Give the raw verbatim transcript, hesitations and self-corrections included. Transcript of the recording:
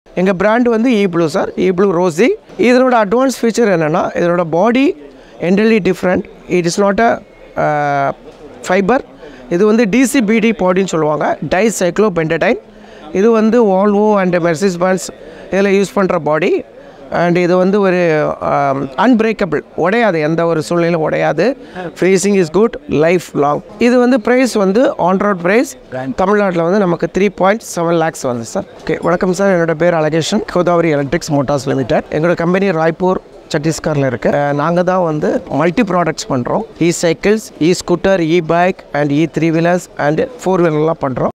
எங்கள் பிராண்ட் வந்து E blue sir, E blue Rosy. இதனோட அட்வான்ஸ் ஃபீச்சர் என்னென்னா, இதனோட body entirely different. It is not a fiber. இது வந்து டிசிபிடி பாடின்னு சொல்லுவாங்க, டை சைக்ளோபென்டடைன். இது வந்து வால்வோ அண்ட் மெர்சிஸ் பென்ஸ் இதில் யூஸ் பண்ணுற பாடி. அண்ட் இது வந்து ஒரு அன்பிரேக்கபிள், உடையாது, எந்த ஒரு சூழ்நிலையும் உடையாது. Freezing is good, life long. இது வந்து ப்ரைஸ் வந்து ஆன் ரோட் ப்ரைஸ் தமிழ்நாட்டில் வந்து நமக்கு த்ரீ பாயிண்ட் செவன் லேக்ஸ் வந்து சார். ஓகே, வணக்கம் சார். என்னோட பேர் Alagesan, Godavari electrics motors limited. எங்களோட கம்பெனி ராய்ப்பூர் சத்தீஸ்கரில் இருக்குது. நாங்கள் தான் வந்து மல்டி ப்ராடக்ட்ஸ் பண்ணுறோம். E cycles, E scooter, E bike and E three wheelers and four வீலர்லாம் பண்ணுறோம்.